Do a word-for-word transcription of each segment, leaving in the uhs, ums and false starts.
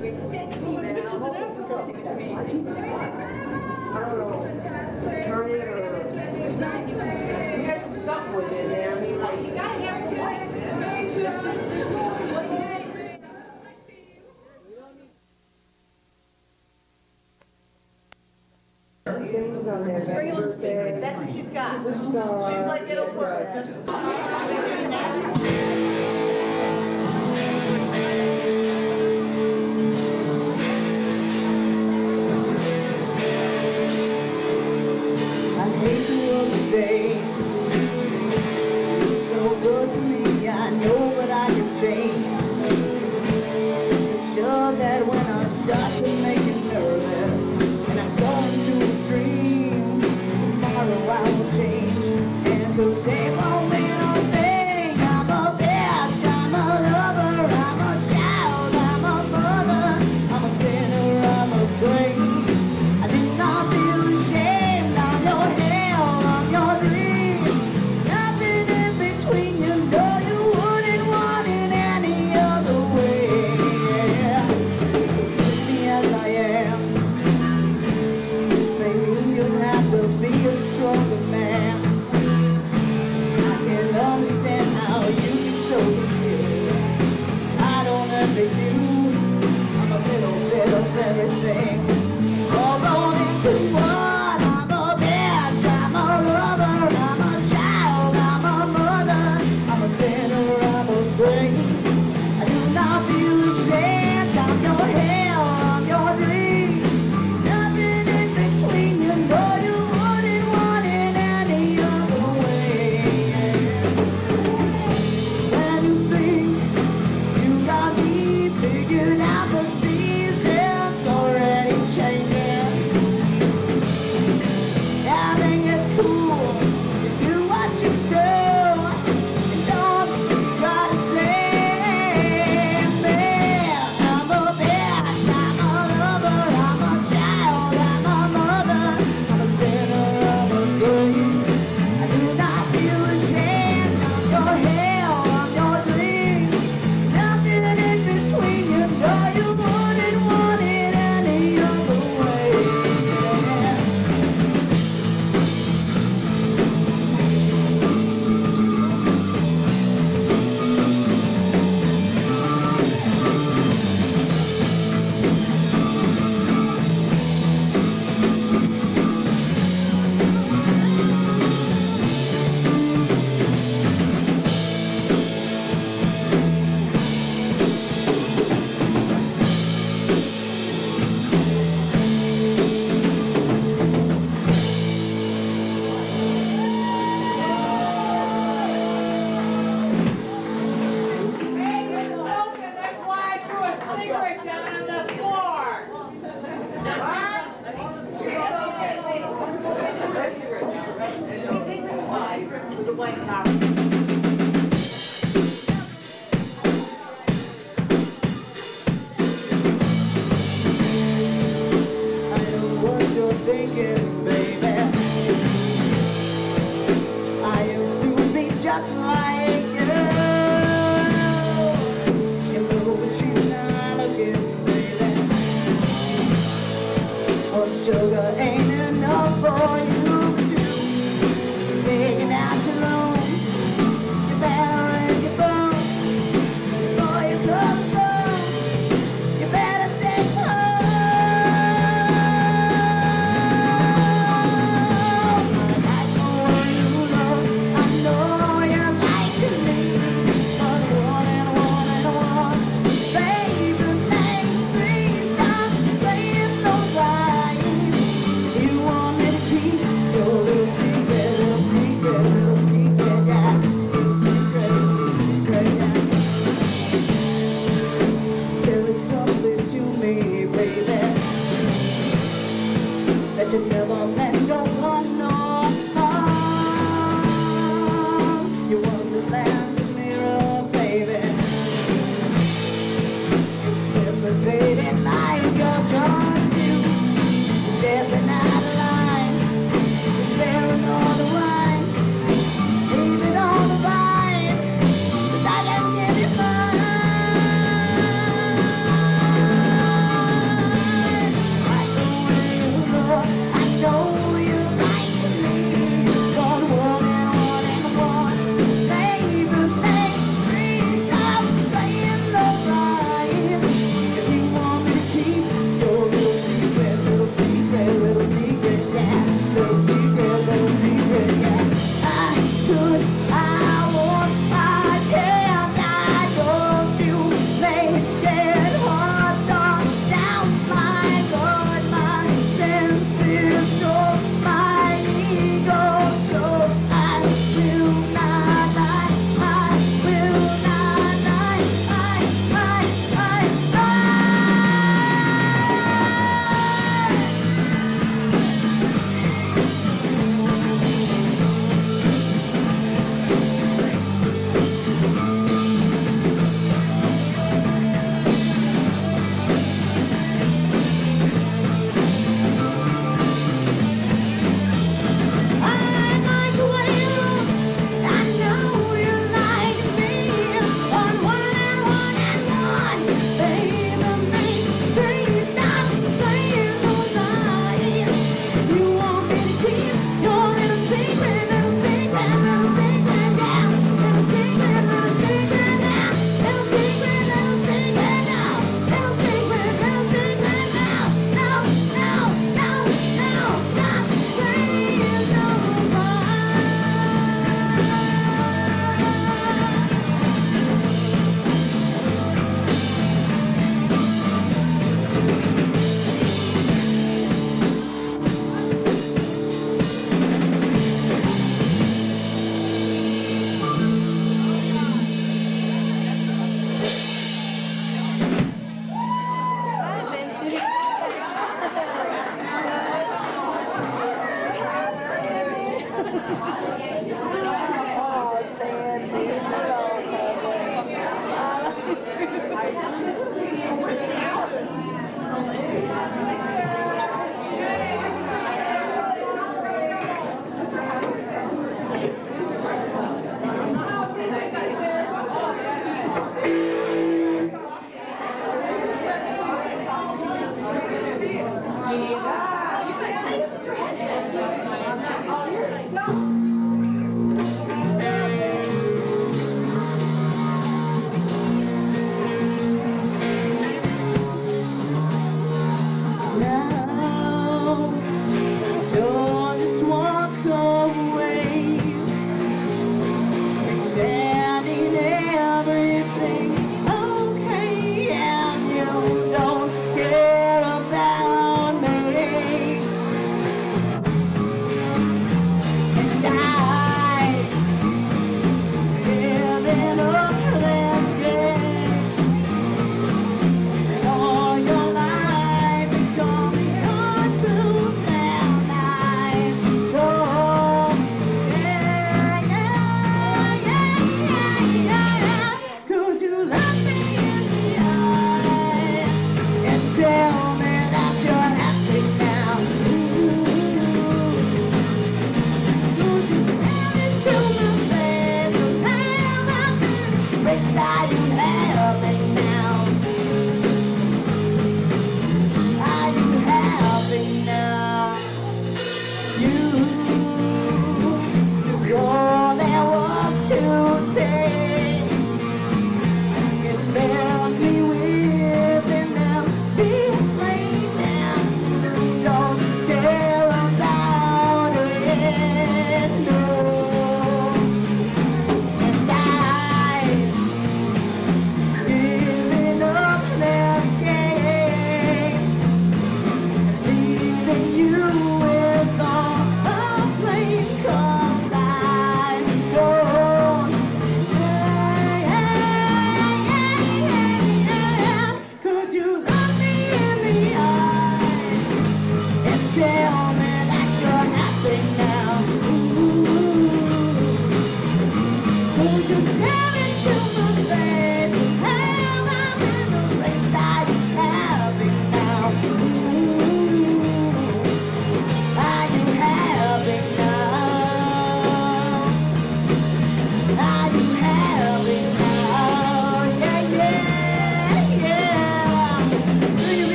That's what she's got. She's like, it'll work. I hate the world today. It's so good to me. I know but I can change. I'm sure that when I start to make it nervous and I'm going to the stream, tomorrow I will change. And today won't be no thing. I'm a bitch, I'm a lover, I'm a child, I'm a mother, I'm a sinner, I'm a slave. I did not feel ashamed. I'm your hell, I'm your dream. Nothing in between, you know you wouldn't want it any other way. Twist me as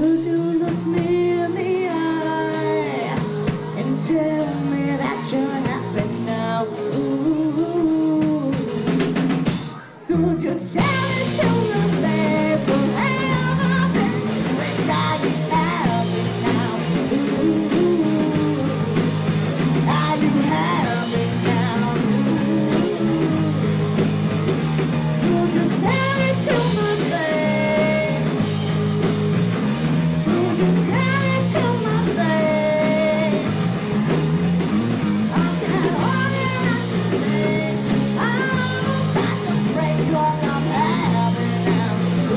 Could you look me in the eye and tell me that you're happy now? Ooh. Could you tell me to the face of heaven that you're happy now? Ooh. Are you happy now? Could you tell me to my face? Could you tell me to my face? I can't hold it up today. I'm about to break 'cause I'm happy now.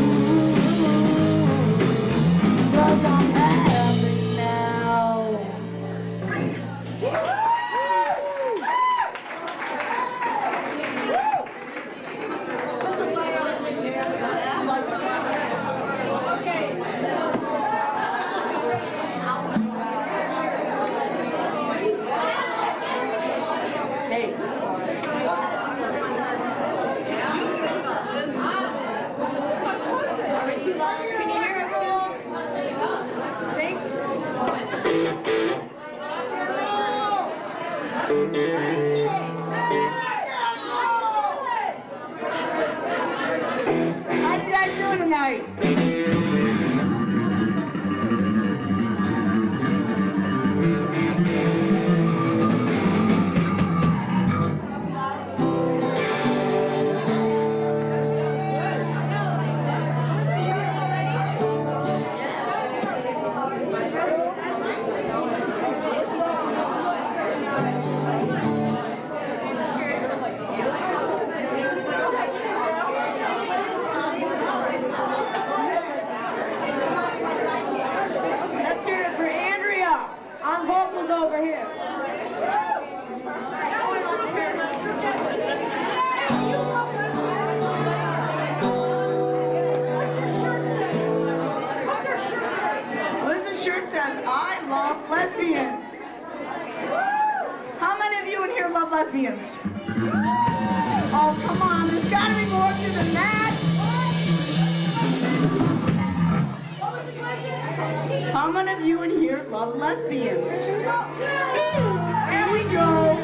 Ooh, 'cause I'm happy now. Hey. Are we too loud? Can you hear us at all? Think? How did I do tonight? Let's hear it for Andrea on vocals over here. What does the shirt says? I love lesbians. How many of you in here love lesbians? Oh, come on. There's got to be more of you than that. How many of you in here love lesbians? Here we go.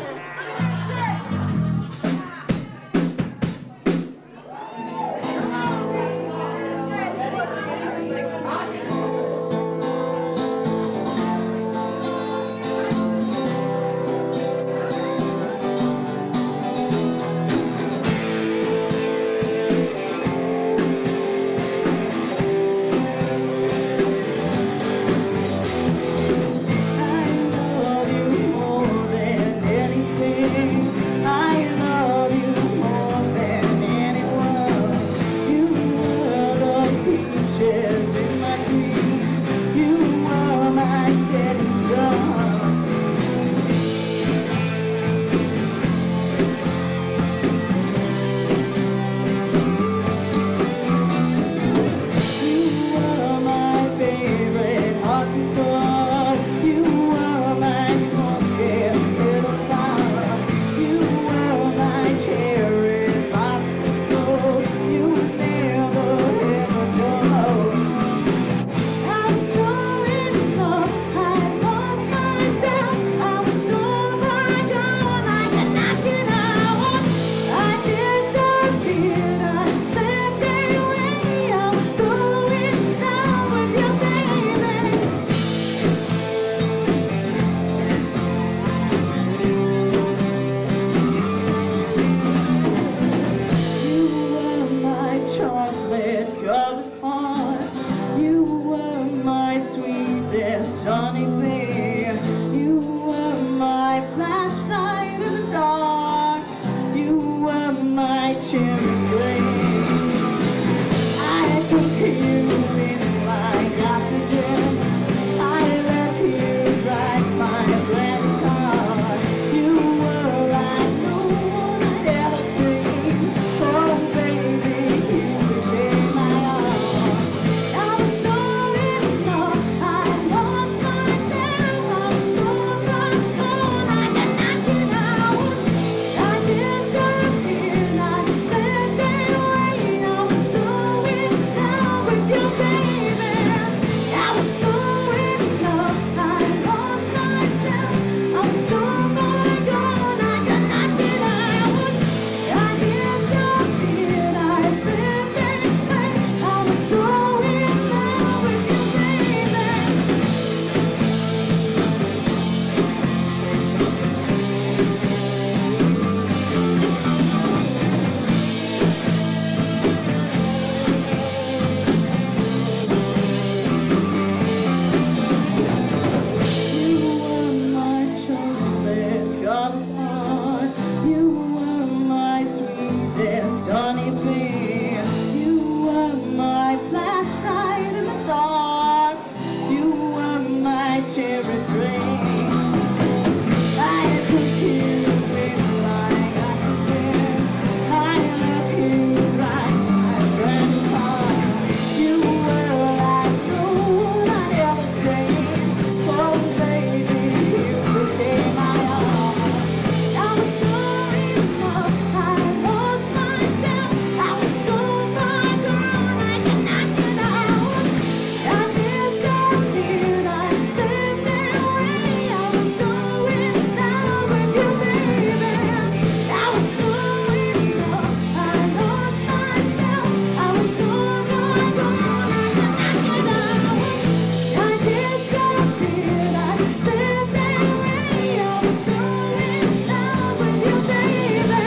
every train. I am confused with flying oxygen. I am confused like my grandpa. You were like gold I ever seen. So baby, you became my all. I was so in love, I lost myself. I was so far gone, I could not get out. I disappeared, I slipped away. I was so in love with you, baby. I was so in love, I lost myself. I was so far gone, I could not get out. I disappeared, I slipped away. I was so in love with you, baby.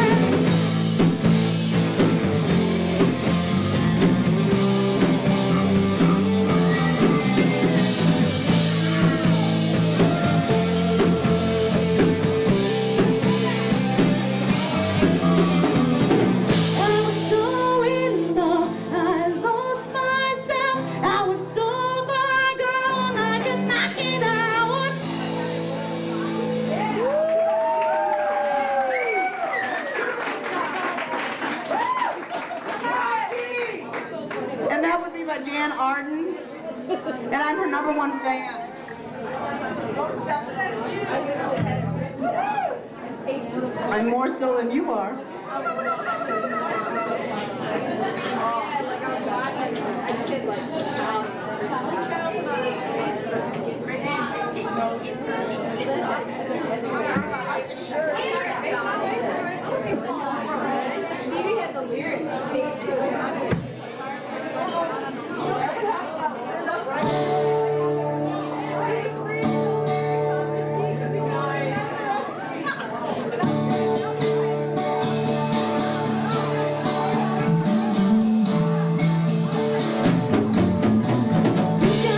I was so in love, I lost myself. I was so far gone, I could not get out. And that would be by Jan Arden, and I'm her number one fan. I'm more so than you are. You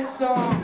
this song.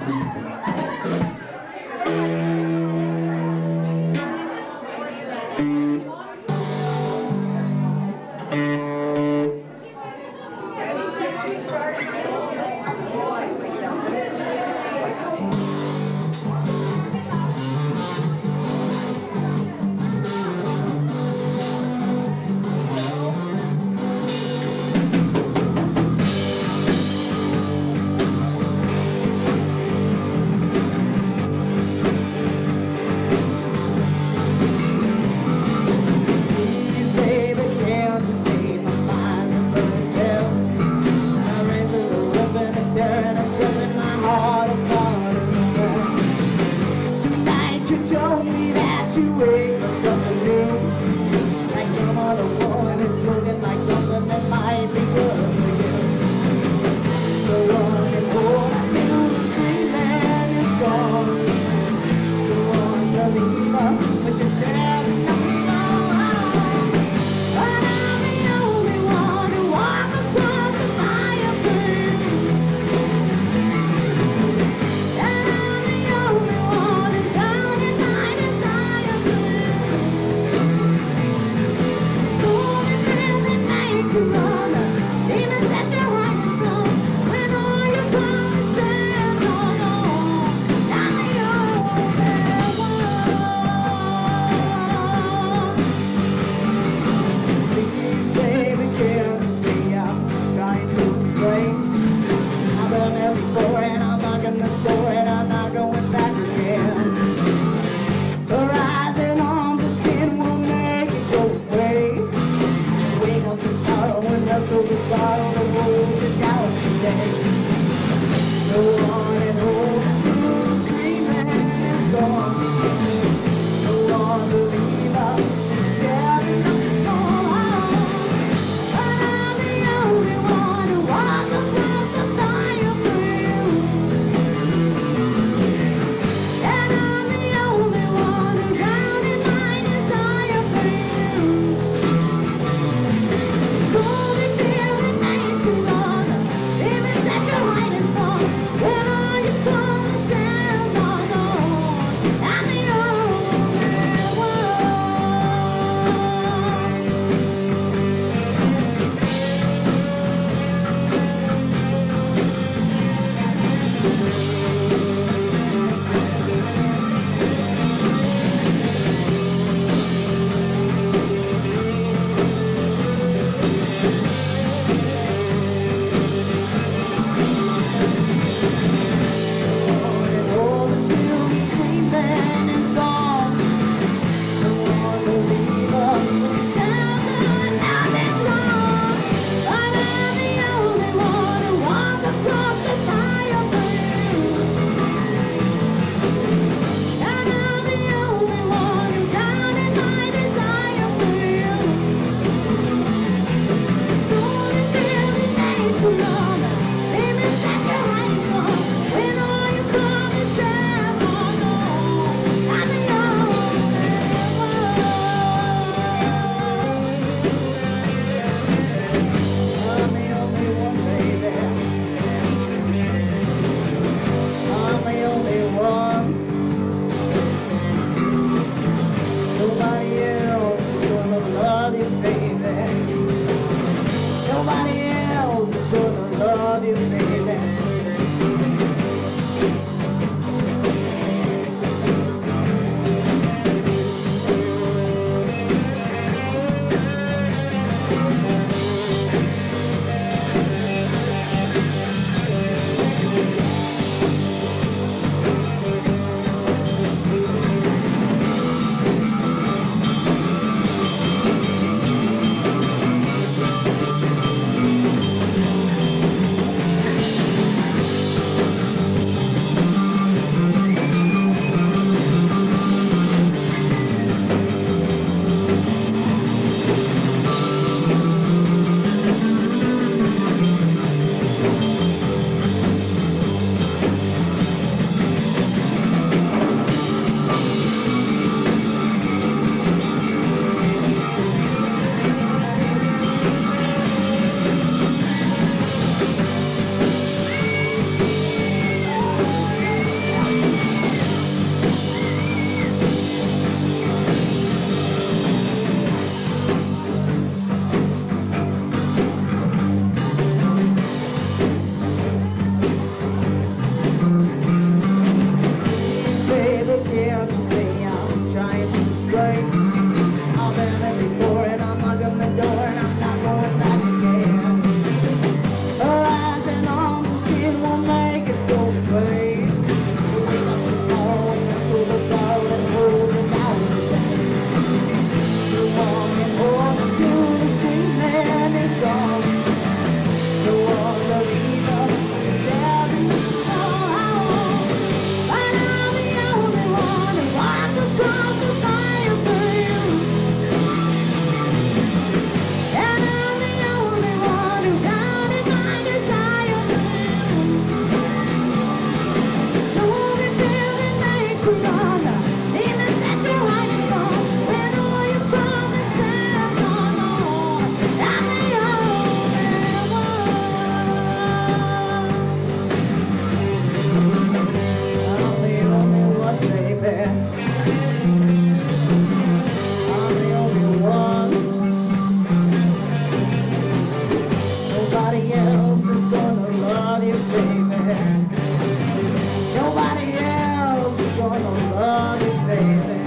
nobody else is gonna love you, baby.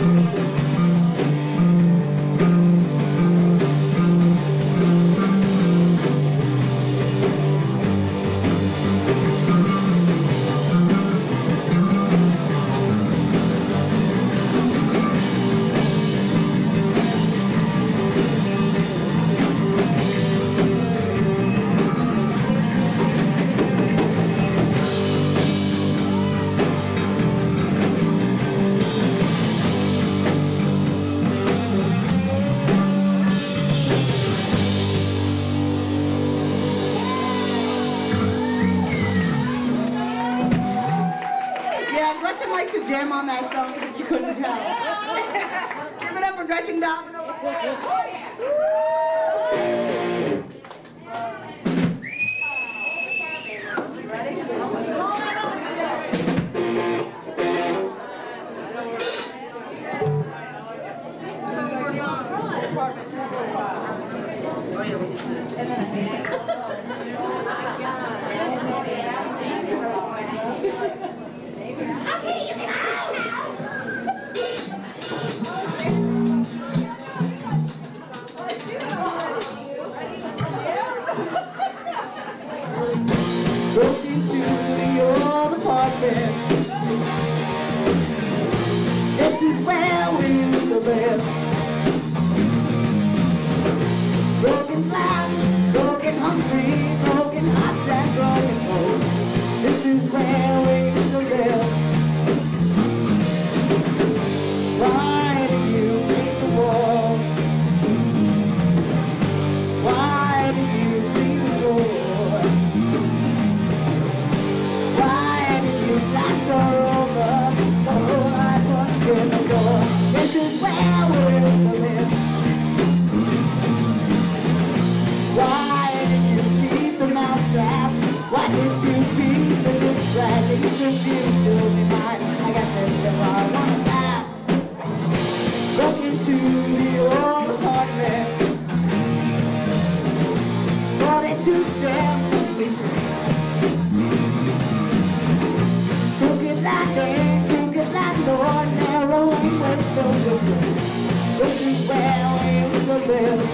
Gretchen likes to jam on that song if you couldn't tell. Give it up for Gretchen Domino. Ready? Broke into the old apartment. This is where we used to live. Broken glass, broken hungry, broken hearts and broken bones. This is where we used to live. Why did you make the wall? Why did you leave the door? Why did you knock her over? The whole life was in the door. This is where we used to live. Why did you keep the mouth trap? Why did you keep the good track? You refused to be mine. I got this if I want back. Broke into the old apartment. Forty-two steps between. Crooked like air, crooked like door, narrow and with so good. This is where we used to live.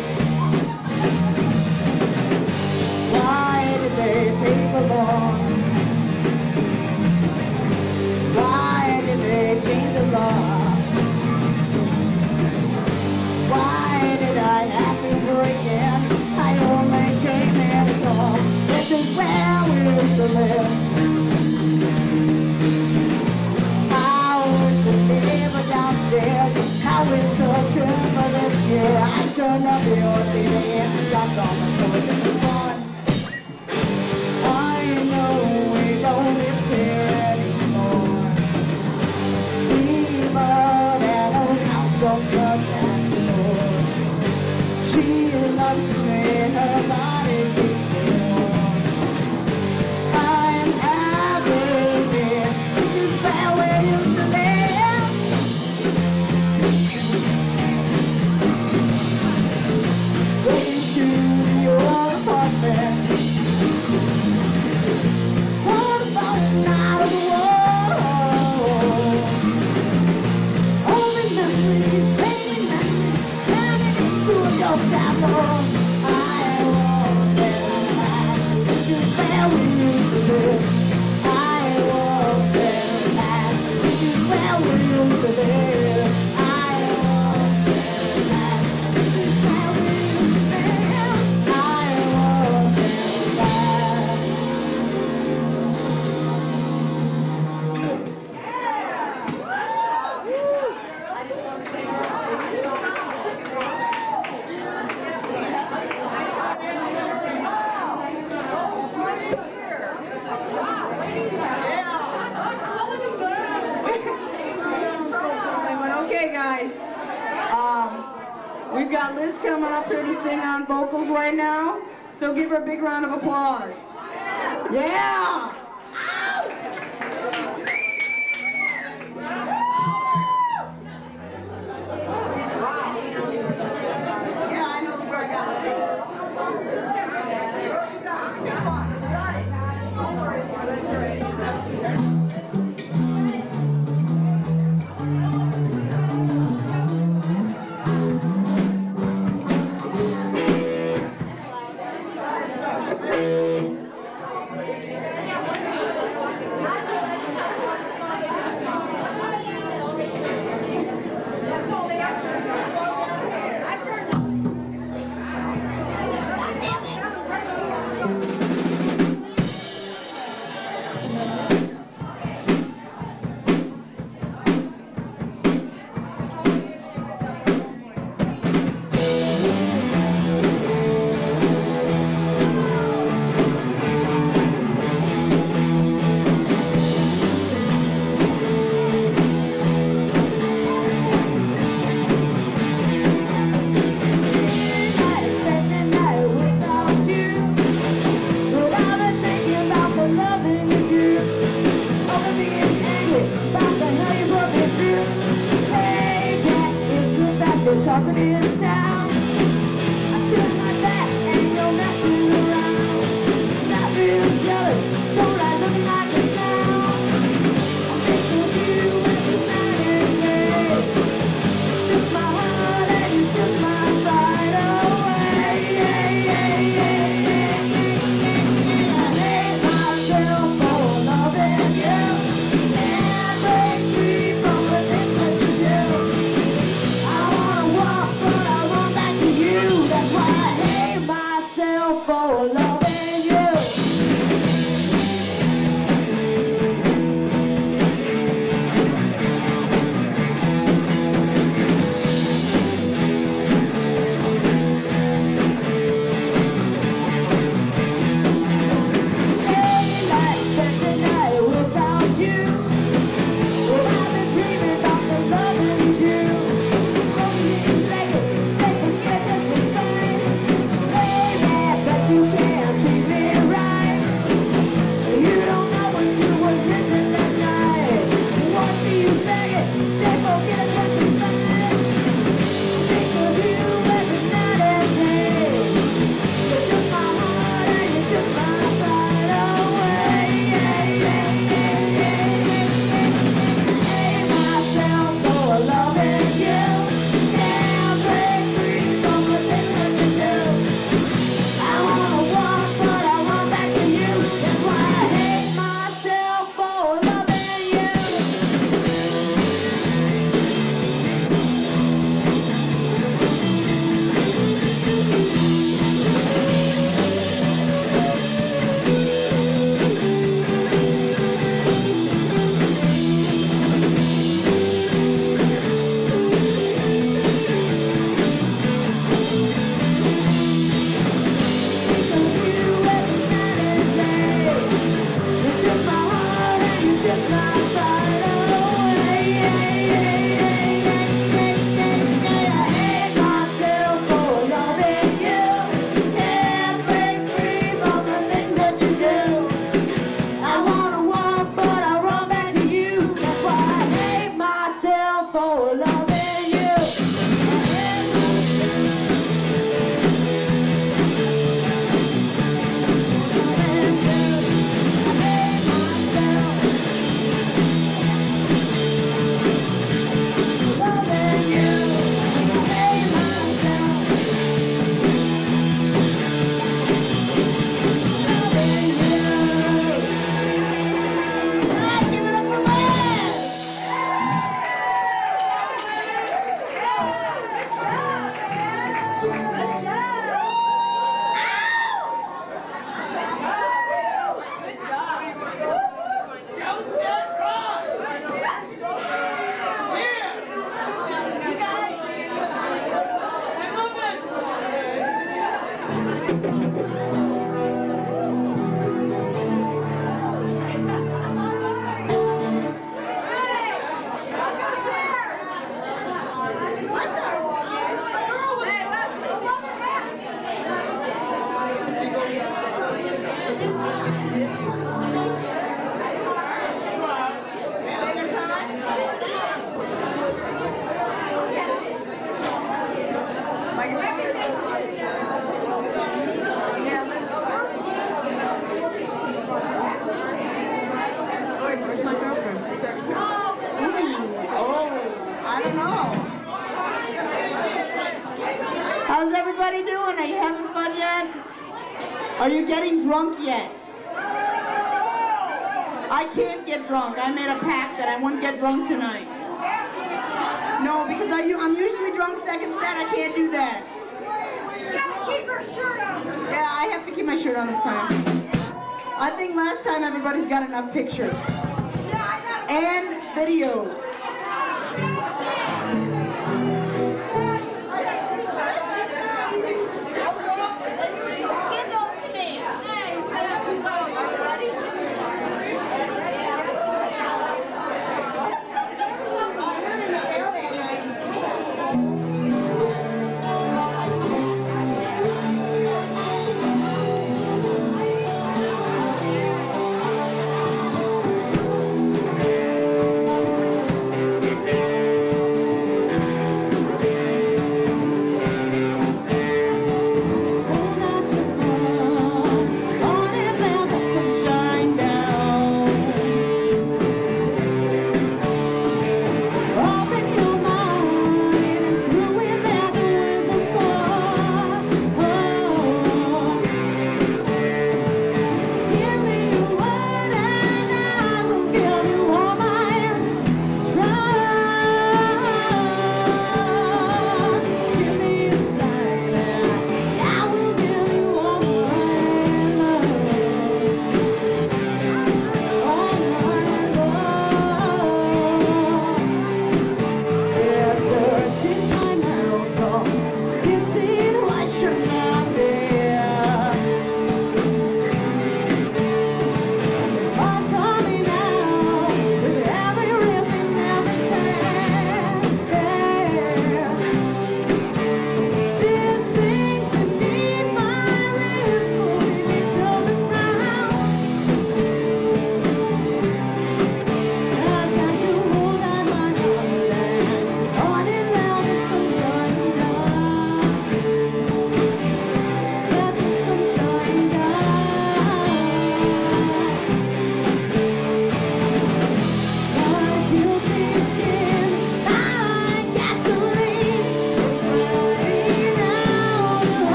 Why did they pay the law? Why did they change the law? Why did I have to break in? I only came here to call. This is where we used to live. I was the neighbor downstairs. I was so turned for this year. I turned up the old T V and dropped on the floor. This is fun. I know we don't live here anymore. Leave her that old house don't touch that door. She loves me, her body keeps me warm. I'm happy here. This is where we used to live. Going to your apartment. What about the night of the war? Only memories, baby memories, turning into your tableau. I want them back. This is where we used to live. I want them back. This is where we used to live. I want them back. This is where we used to live. I want them back. Okay, guys. Um, we've got Liz coming up here to sing on vocals right now, so give her a big round of applause. Yeah! Yeah, I know where I got it. Don't worry about it. That's all right. you doing? Are you having fun yet? Are you getting drunk yet? I can't get drunk. I made a pact that I wouldn't get drunk tonight. No, because I, I'm usually drunk second set. I can't do that. You gotta keep her shirt on. Yeah, I have to keep my shirt on this time. I think last time everybody's got enough pictures. And video.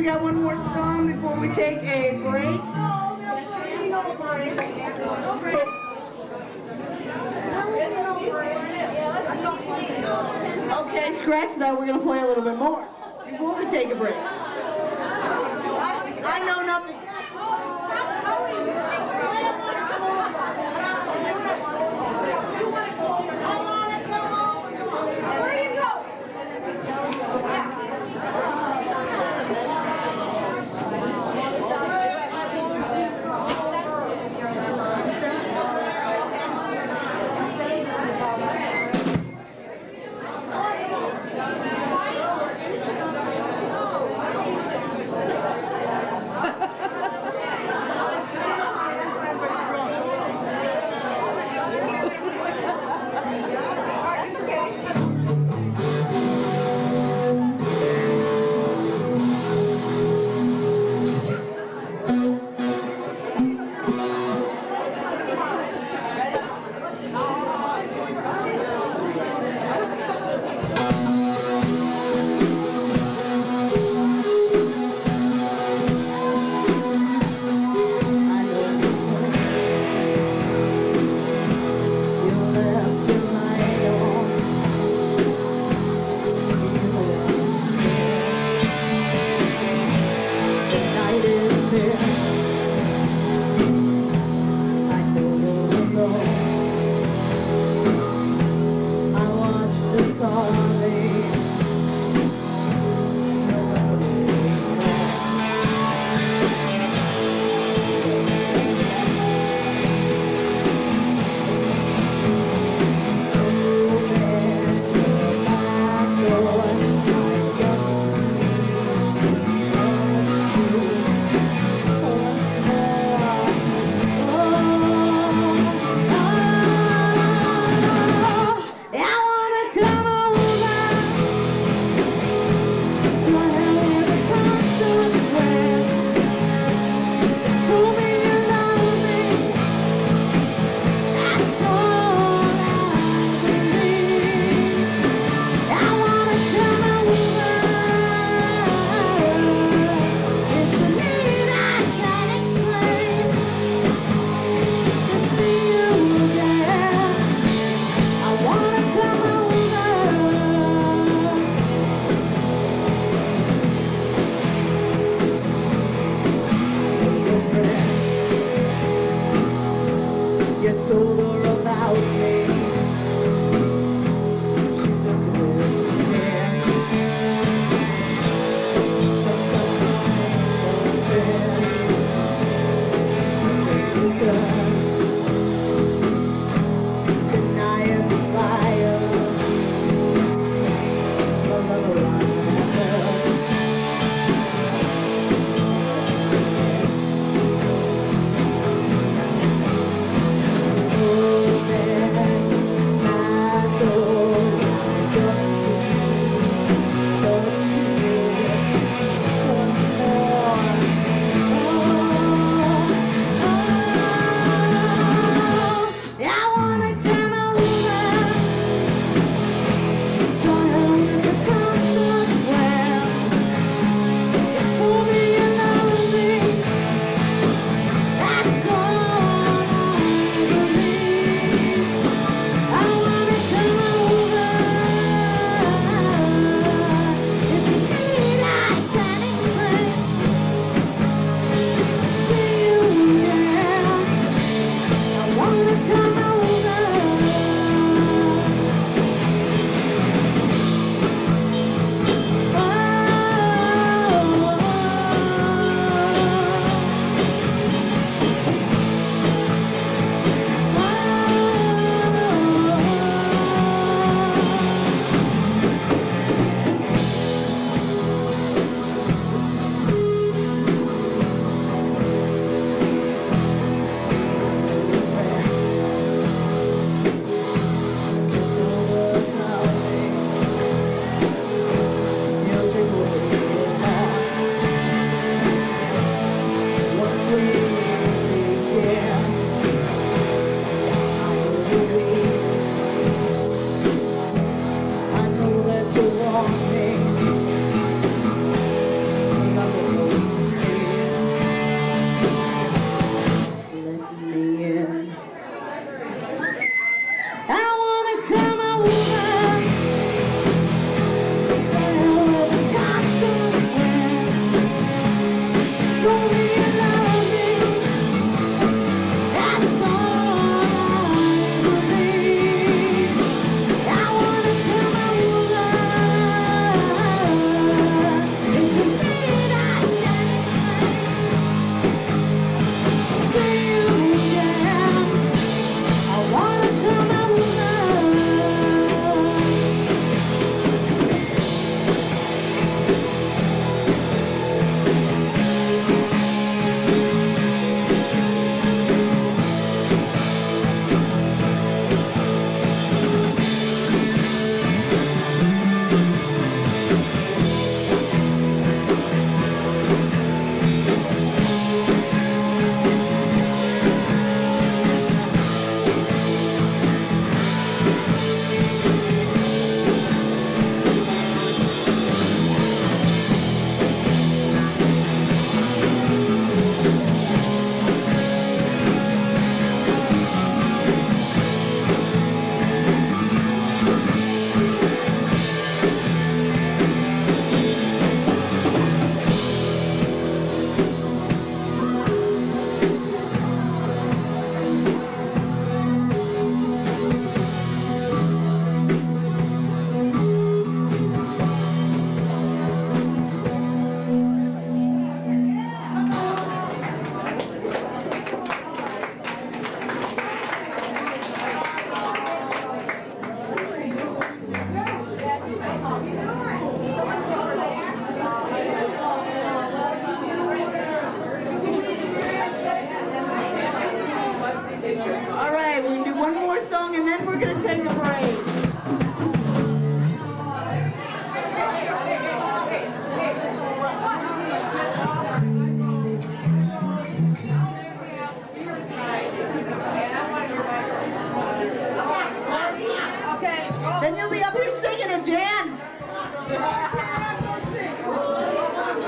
got one more song before we take a break. Okay, scratch that. We're going to play a little bit more before we take a break. I, I know nothing.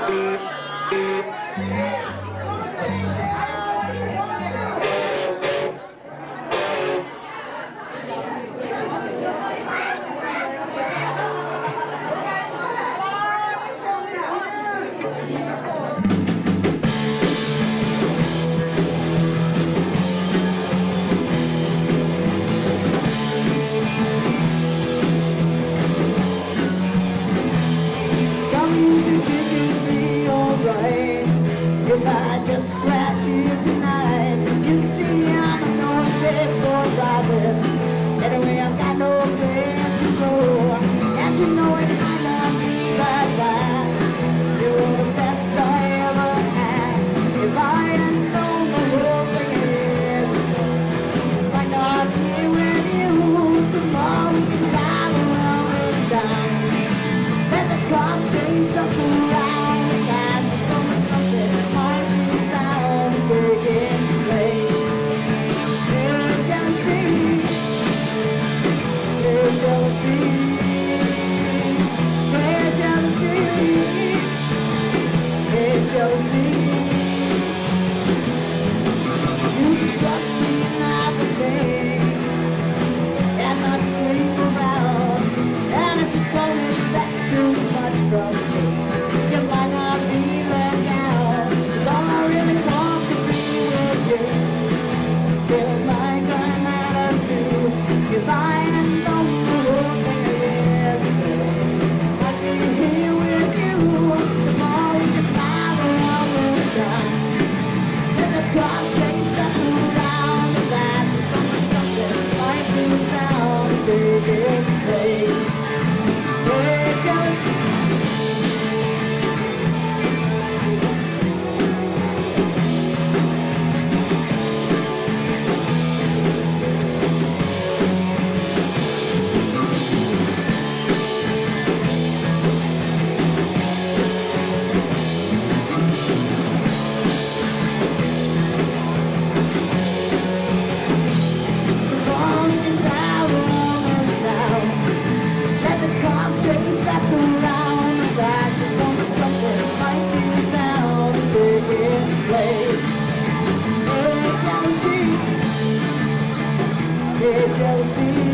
If I just scratch you tonight, you can see I'm a no shape for driving. Anyway, I've got no place to go, and you know it might not be that bad. You were the best I ever had. If I hadn't known the whole thing is, might not be with you. Tomorrow we can drive around and down. Let the car chase us around. Jealousy.